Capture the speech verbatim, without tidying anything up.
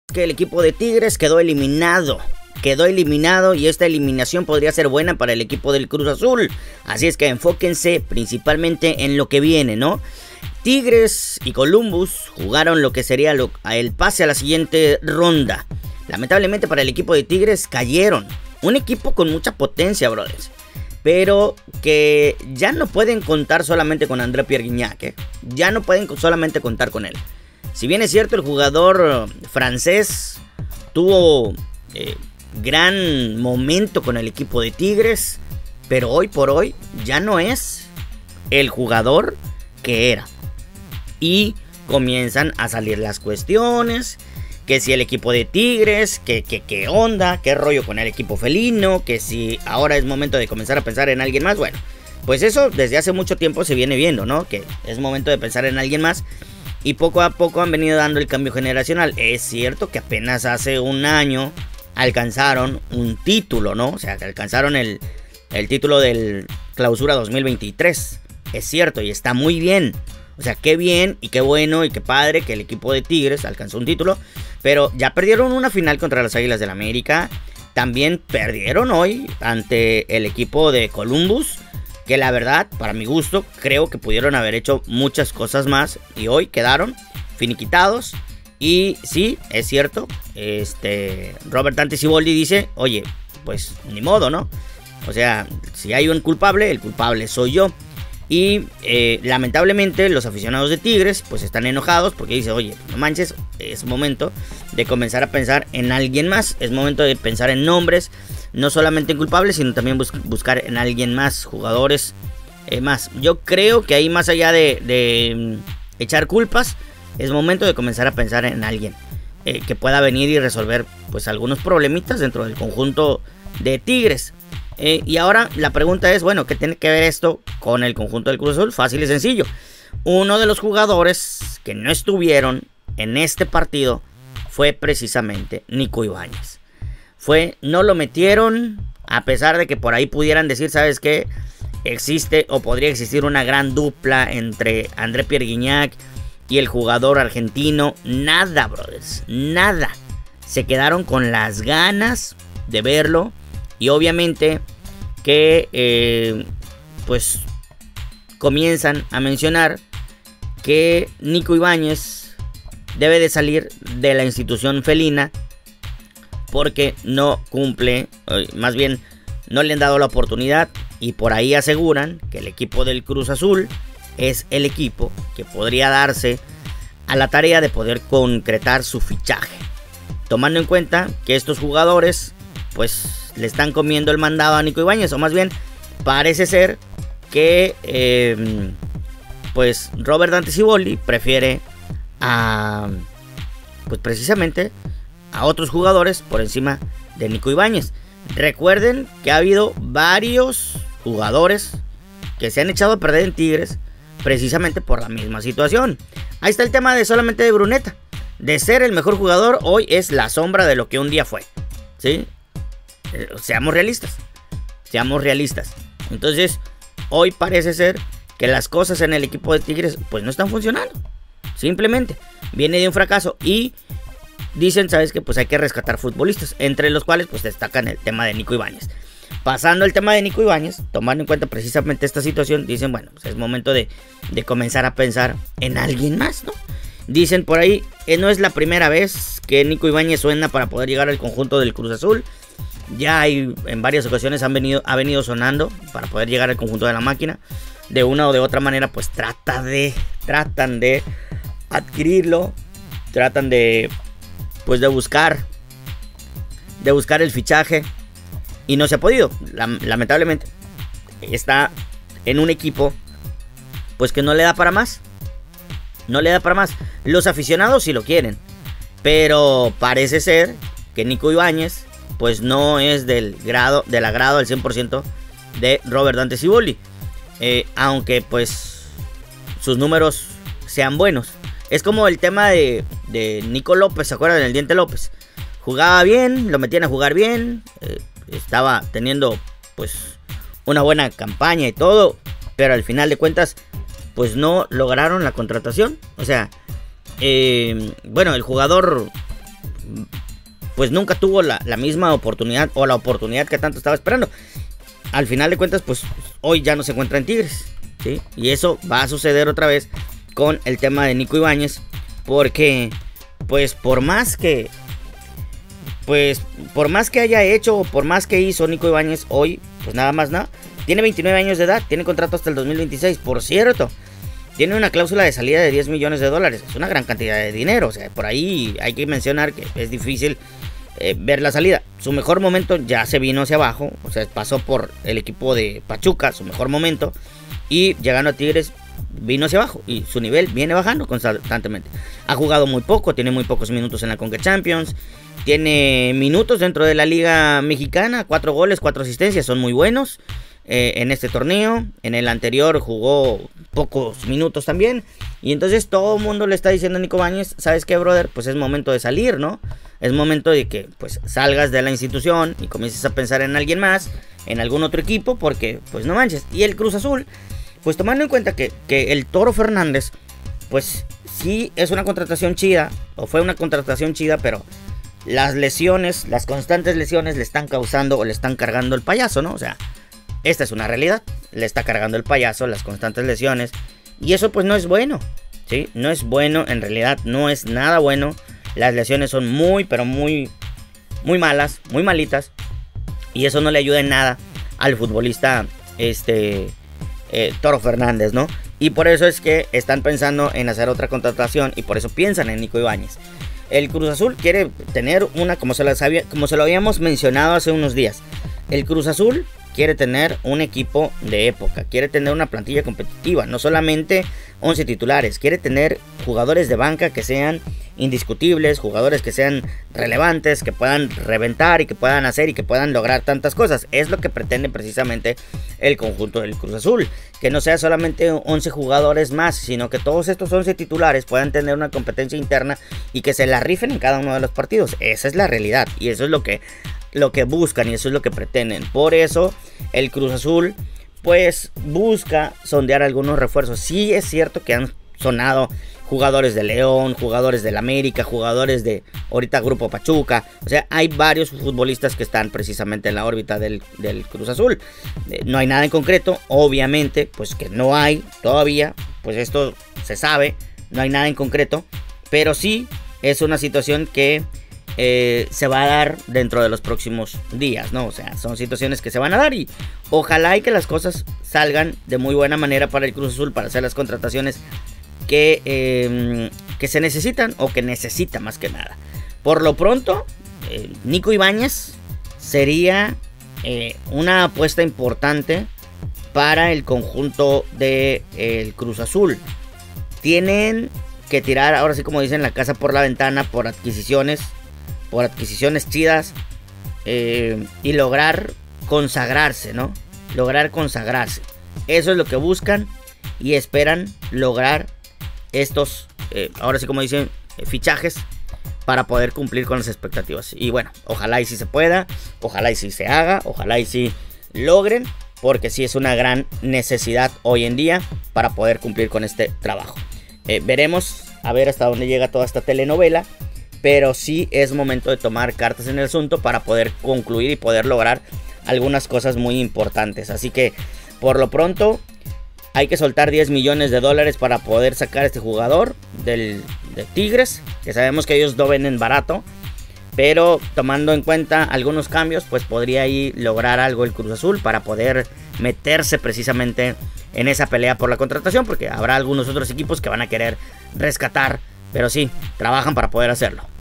que el equipo de Tigres quedó eliminado. Quedó eliminado y esta eliminación podría ser buena para el equipo del Cruz Azul. Así es que enfóquense principalmente en lo que viene, ¿no? Tigres y Columbus jugaron lo que sería lo, el pase a la siguiente ronda. Lamentablemente para el equipo de Tigres cayeron. Un equipo con mucha potencia, brothers. Pero que ya no pueden contar solamente con André Pierre Gignac, ¿eh? Ya no pueden solamente contar con él. Si bien es cierto, el jugador francés tuvo eh, gran momento con el equipo de Tigres, pero hoy por hoy ya no es el jugador que era. Y comienzan a salir las cuestiones, que si el equipo de Tigres, que qué que onda, qué rollo con el equipo felino, que si ahora es momento de comenzar a pensar en alguien más. Bueno, pues eso desde hace mucho tiempo se viene viendo, ¿no? Que es momento de pensar en alguien más. Y poco a poco han venido dando el cambio generacional. Es cierto que apenas hace un año alcanzaron un título, ¿no? O sea, que alcanzaron el, el título del Clausura dos mil veintitrés. Es cierto, y está muy bien. O sea, qué bien y qué bueno y qué padre que el equipo de Tigres alcanzó un título. Pero ya perdieron una final contra las Águilas del América. También perdieron hoy ante el equipo de Columbus, que la verdad, para mi gusto, creo que pudieron haber hecho muchas cosas más. Y hoy quedaron finiquitados. Y sí, es cierto, este Robert Dante Siboldi dice, oye, pues ni modo, ¿no? O sea, si hay un culpable, el culpable soy yo. Y eh, lamentablemente los aficionados de Tigres pues están enojados porque dice, oye, no manches, es momento de comenzar a pensar en alguien más. Es momento de pensar en nombres, no solamente en culpables, sino también bus buscar en alguien más, jugadores eh, más. Yo creo que ahí, más allá de, de um, echar culpas, es momento de comenzar a pensar en alguien eh, que pueda venir y resolver pues algunos problemitas dentro del conjunto de Tigres. Eh, y ahora la pregunta es, bueno, ¿qué tiene que ver esto con el conjunto del Cruz Azul? Fácil y sencillo. Uno de los jugadores que no estuvieron en este partido fue precisamente Nico Ibáñez. Fue, no lo metieron, a pesar de que por ahí pudieran decir, ¿sabes qué? Existe o podría existir una gran dupla entre André Pierre Gignac y el jugador argentino. Nada, brothers, nada. Se quedaron con las ganas de verlo. Y obviamente que eh, pues comienzan a mencionar que Nico Ibáñez debe de salir de la institución felina porque no cumple, más bien no le han dado la oportunidad, y por ahí aseguran que el equipo del Cruz Azul es el equipo que podría darse a la tarea de poder concretar su fichaje, tomando en cuenta que estos jugadores pues le están comiendo el mandado a Nico Ibáñez, o más bien parece ser que eh, pues Robert Dante Siboldi prefiere a pues precisamente a otros jugadores por encima de Nico Ibáñez. Recuerden que ha habido varios jugadores que se han echado a perder en Tigres precisamente por la misma situación. Ahí está el tema de solamente de Bruneta. De ser el mejor jugador, hoy es la sombra de lo que un día fue, ¿sí? Eh, seamos realistas. Seamos realistas. Entonces, hoy parece ser que las cosas en el equipo de Tigres pues no están funcionando. Simplemente viene de un fracaso y dicen, ¿sabes qué? Pues hay que rescatar futbolistas, entre los cuales pues destacan el tema de Nico Ibáñez. Pasando el tema de Nico Ibáñez, tomando en cuenta precisamente esta situación, dicen, bueno, pues es momento de, de comenzar a pensar en alguien más, ¿no? Dicen por ahí, eh, no es la primera vez que Nico Ibáñez suena para poder llegar al conjunto del Cruz Azul. Ya hay, en varias ocasiones han venido, ha venido sonando para poder llegar al conjunto de la máquina. De una o de otra manera, pues trata de, tratan de adquirirlo, tratan de, pues de buscar, de buscar el fichaje, y no se ha podido. Lamentablemente está en un equipo pues que no le da para más. No le da para más. Los aficionados sí lo quieren, pero parece ser que Nico Ibáñez pues no es del grado, del agrado al cien por ciento de Robert Dante Siboldi. Eh, aunque pues sus números sean buenos. Es como el tema de, de Nico López, ¿se acuerdan? El Diente López. Jugaba bien, lo metían a jugar bien, eh, estaba teniendo pues una buena campaña y todo, pero al final de cuentas pues no lograron la contratación. O sea, eh, bueno, el jugador pues nunca tuvo la, la misma oportunidad o la oportunidad que tanto estaba esperando. Al final de cuentas, pues hoy ya no se encuentra en Tigres, ¿sí? Y eso va a suceder otra vez con el tema de Nico Ibáñez, porque pues por más que pues por más que haya hecho o por más que hizo Nico Ibáñez hoy, pues nada más nada, tiene veintinueve años de edad, tiene contrato hasta el dos mil veintiséis, por cierto. Tiene una cláusula de salida de diez millones de dólares. Es una gran cantidad de dinero. O sea, por ahí hay que mencionar que es difícil eh, ver la salida. Su mejor momento ya se vino hacia abajo. O sea, pasó por el equipo de Pachuca, su mejor momento. Y llegando a Tigres, vino hacia abajo. Y su nivel viene bajando constantemente. Ha jugado muy poco, tiene muy pocos minutos en la Conca Champions. Tiene minutos dentro de la Liga Mexicana. Cuatro goles, cuatro asistencias, son muy buenos. Eh, en este torneo, en el anterior jugó pocos minutos también, y entonces todo el mundo le está diciendo a Nico Ibáñez, ¿sabes qué, brother? Pues es momento de salir, ¿no? Es momento de que pues salgas de la institución y comiences a pensar en alguien más, en algún otro equipo, porque pues no manches. Y el Cruz Azul, pues tomando en cuenta que, que el Toro Fernández, pues sí es una contratación chida, o fue una contratación chida, pero las lesiones, las constantes lesiones le están causando o le están cargando el payaso, ¿no? O sea, esta es una realidad, le está cargando el payaso, las constantes lesiones, y eso pues no es bueno, ¿sí? No es bueno, en realidad no es nada bueno. Las lesiones son muy, pero muy, muy malas, muy malitas, y eso no le ayuda en nada al futbolista, este, eh, Toro Fernández, ¿no? Y por eso es que están pensando en hacer otra contratación, y por eso piensan en Nico Ibáñez. El Cruz Azul quiere tener una, como se, las había, como se lo habíamos mencionado hace unos días, el Cruz Azul quiere tener un equipo de época, quiere tener una plantilla competitiva, no solamente once titulares, quiere tener jugadores de banca que sean indiscutibles, jugadores que sean relevantes, que puedan reventar y que puedan hacer y que puedan lograr tantas cosas. Es lo que pretende precisamente el conjunto del Cruz Azul, que no sea solamente once jugadores más, sino que todos estos once titulares puedan tener una competencia interna y que se la rifen en cada uno de los partidos. Esa es la realidad y eso es lo que lo que buscan y eso es lo que pretenden. Por eso el Cruz Azul pues busca sondear algunos refuerzos. Sí es cierto que han sonado jugadores de León, jugadores del América, jugadores de ahorita Grupo Pachuca. O sea, hay varios futbolistas que están precisamente en la órbita del, del Cruz Azul. Eh, no hay nada en concreto, obviamente, pues que no hay todavía, pues esto se sabe, no hay nada en concreto, pero sí es una situación que Eh, se va a dar dentro de los próximos días, ¿no? O sea, son situaciones que se van a dar y ojalá y que las cosas salgan de muy buena manera para el Cruz Azul, para hacer las contrataciones que, eh, que se necesitan o que necesita más que nada. Por lo pronto, eh, Nico Ibáñez sería eh, una apuesta importante para el conjunto del de, Cruz Azul. Tienen que tirar, ahora sí como dicen, la casa por la ventana por adquisiciones. por adquisiciones chidas eh, y lograr consagrarse, ¿no? Lograr consagrarse. Eso es lo que buscan y esperan lograr estos, eh, ahora sí como dicen, eh, fichajes para poder cumplir con las expectativas. Y bueno, ojalá y si se pueda, ojalá y si se haga, ojalá y si logren, porque sí es una gran necesidad hoy en día para poder cumplir con este trabajo. Eh, veremos a ver hasta dónde llega toda esta telenovela. Pero sí es momento de tomar cartas en el asunto para poder concluir y poder lograr algunas cosas muy importantes. Así que por lo pronto hay que soltar diez millones de dólares para poder sacar a este jugador del, de Tigres, que sabemos que ellos no venden barato. Pero tomando en cuenta algunos cambios, pues podría ahí lograr algo el Cruz Azul para poder meterse precisamente en esa pelea por la contratación. Porque habrá algunos otros equipos que van a querer rescatar, pero sí, trabajan para poder hacerlo.